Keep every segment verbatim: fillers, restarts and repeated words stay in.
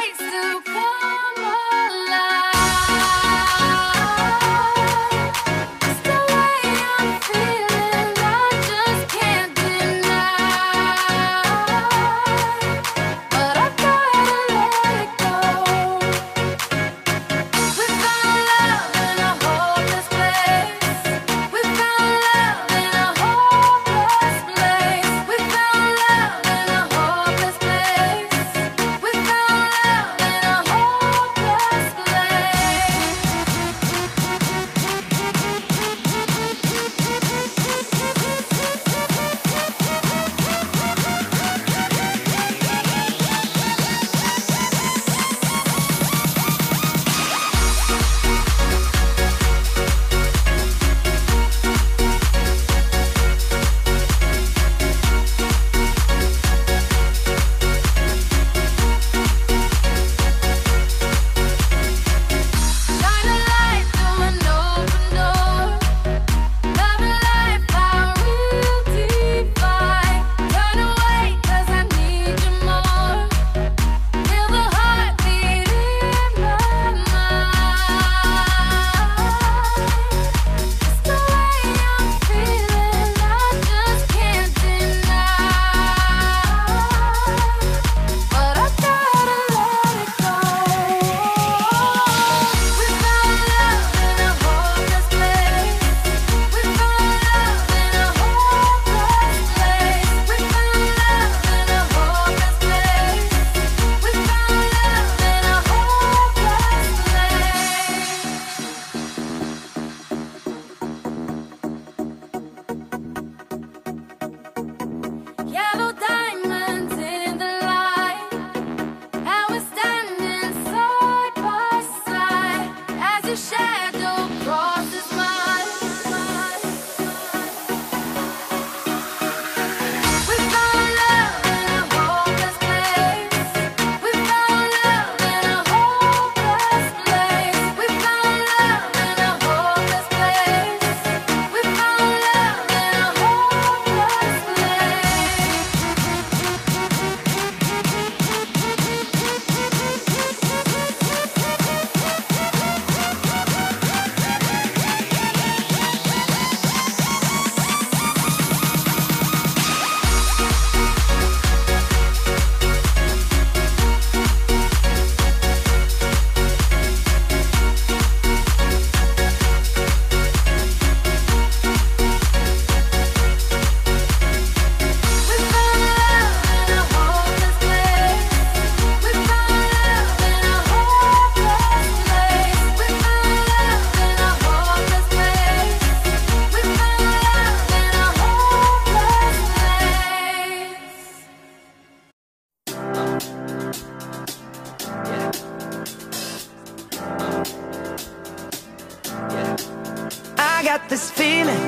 got this feeling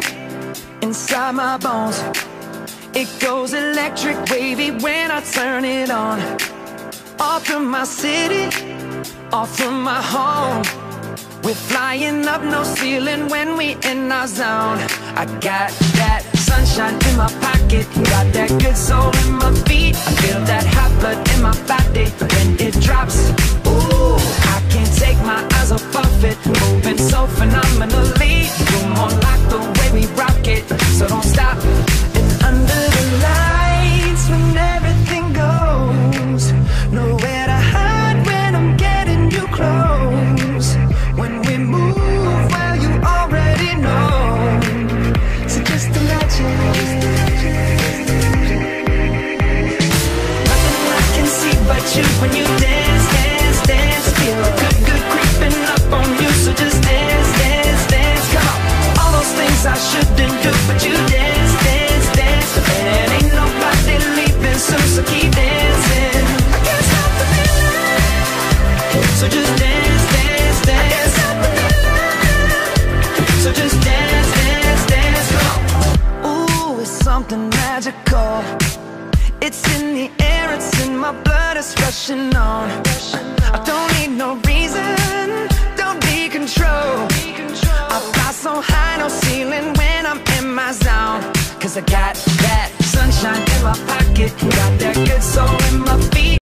inside my bones. It goes electric wavy when I turn it on. All through my city, all through my home. We're flying up, no ceiling when we in our zone. I got that sunshine in my pocket, got that good soul in my feet. I feel that hot blood in my body when it drops. Ooh, I can't take my eyes off of it, moving so phenomenally. You're more like the way we rock it, so don't stop. And under the lights, when everything goes, nowhere to hide when I'm getting you close. When we move, well, you already know. So just imagine, nothing I can see but you when you dance, dance, dance. Feel good, good creeping up on you. So just dance, dance, dance. Come on, all those things I shouldn't do, but you dance, dance, dance. And ain't nobody leaving soon, so keep dancing. I can't stop the feeling, so just dance, dance, dance. I can't stop the feeling, so just dance, dance, dance. Come on. Ooh, it's something magical. It's in the air, it's in my blood, it's rushing on. I don't need no reason, don't need control. I fly so high, no ceiling when I'm in my zone. Cause I got that sunshine in my pocket, got that good soul in my feet.